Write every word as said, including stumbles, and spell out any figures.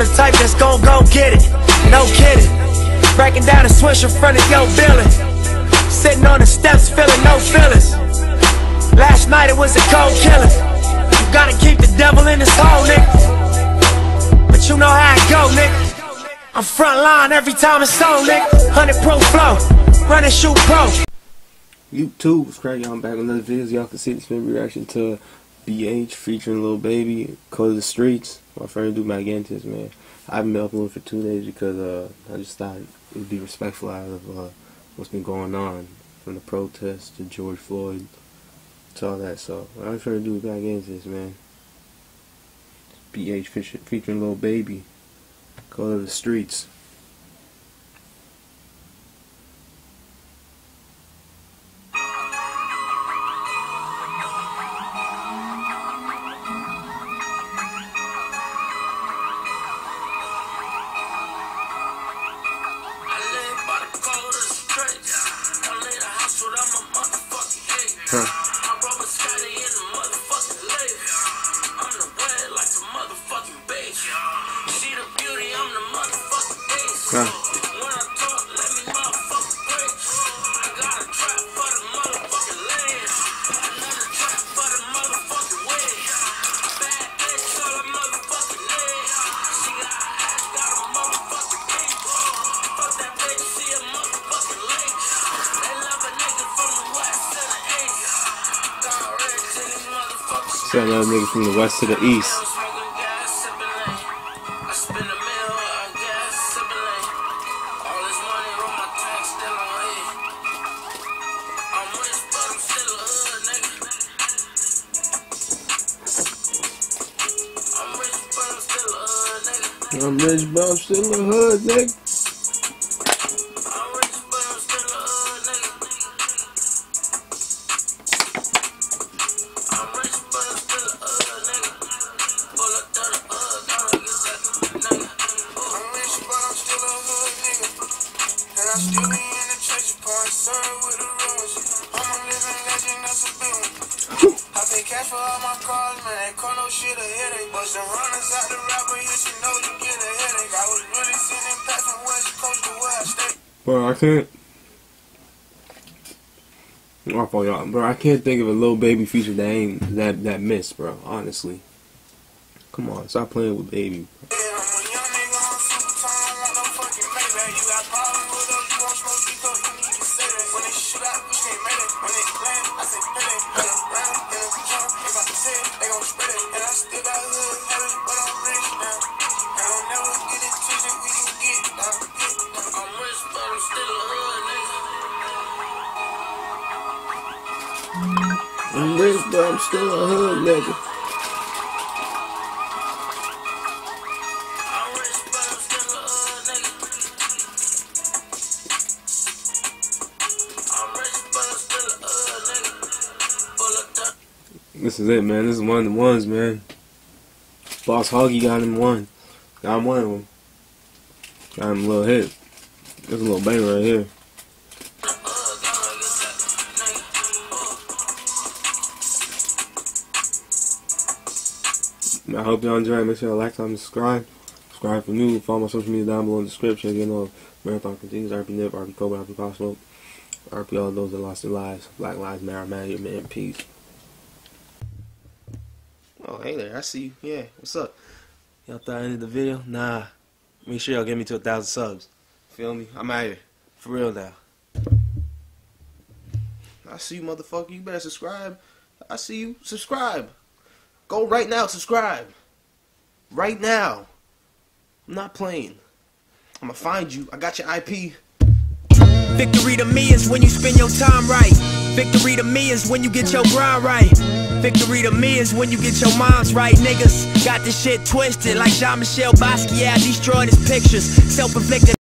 the type that's gon' go get it, no kidding. Breaking down a swish in front of your building, sitting on the steps feeling no feelings. Last night it was a cold killing. You gotta keep the devil in his hole, nigga. But you know how it go, nigga. I'm front line every time it's on, nigga. one hundred proof flow, run and shoot pro. YouTube, what's cracking? I'm back with another video. Y'all can see this film reaction to B H featuring Lil Baby, Code of the Streets. My friend do Gigantes, man. I haven't been uploading for two days because uh, I just thought it would be respectful out of uh, what's been going on, from the protests to George Floyd to all that. So I'm trying to do Gigantes, man. B H featuring Lil Baby, Code of the Streets. Huh. Huh. Got another nigga from the west to the east. I'm rich, but I'm still a hood, nigga. I still be in the trenches, concerned with the ruins. I'm a living legend, that's a big one. I pay cash for all my cars, man. That car no shit a headache. But the runners out the rapper, you should know you get a headache. I was really sending back from West Coast to where I stay. Bro, I can't. My fault, y'all. Bro, I can't think of a Lil Baby feature that ain't that that missed, bro. Honestly, come on, stop playing with Baby. I'm rich, but I'm still a hood nigga. This is it, man. This is one of the ones, man. Boss Hoggy got him one. Got him one of them. Got him a little hit. There's a little bang right here. I hope y'all enjoy it. Make sure y'all like, comment, subscribe. Subscribe for new. Follow my social media down below in the description. You know, Marathon continues. R P Nip, R P Cobra, R P Cosmo, R P all those that lost their lives. Black Lives Matter, man. You're in peace. Oh, hey there. I see you. Yeah, what's up? Y'all thought I ended the video? Nah. Make sure y'all get me to a thousand subs. Feel me? I'm out here. For real now. I see you, motherfucker. You better subscribe. I see you. Subscribe. Go right now, subscribe. Right now. I'm not playing. I'm gonna find you. I got your I P. Victory to me is when you spend your time right. Victory to me is when you get your grind right. Victory to me is when you get your minds right. Niggas got this shit twisted like Jean-Michel Basquiat destroyed his pictures. Self-inflicted.